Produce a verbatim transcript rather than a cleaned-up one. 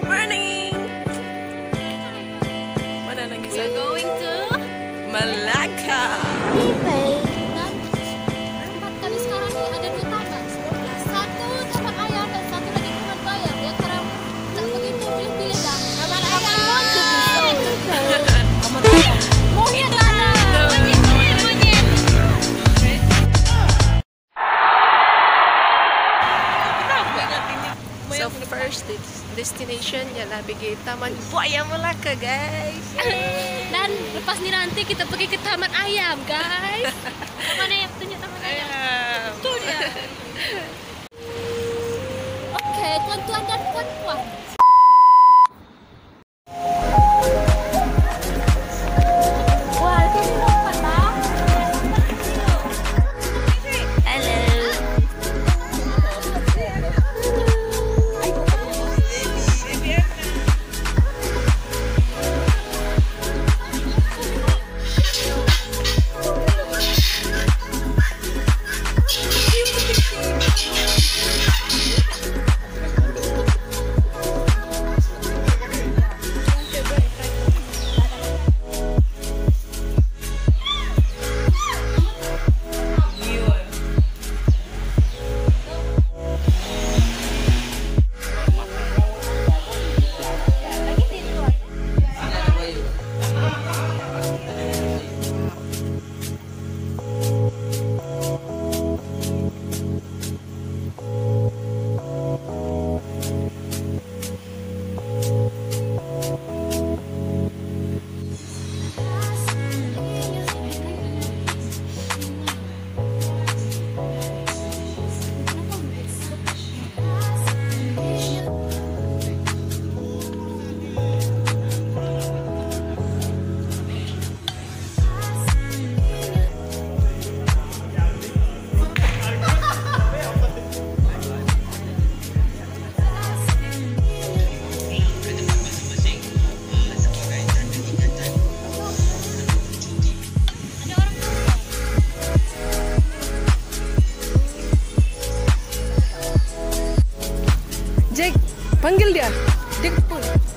morning! Mana lagi We're satu? going to Malacca! dan tempat kami sekarang ini ada dua taman. Satu taman ayam dan satu lagi taman bayam. Yang sekarang tak begitu pilih-pilih dah. Taman ayam. Taman ayam. Monyet ada. Monyet, monyet, monyet. So first destination ialah pergi Taman Buaya Malacca, guys. Dan lepas ni nanti kita pergi ke taman ayam, guys. Taman ayam, tunjuk taman ayam. Itu dia. Okey, tuan-tuan dan puan-puan. Wah, kami lompat lah. Hello. Jack, panggil dia. Dia pun.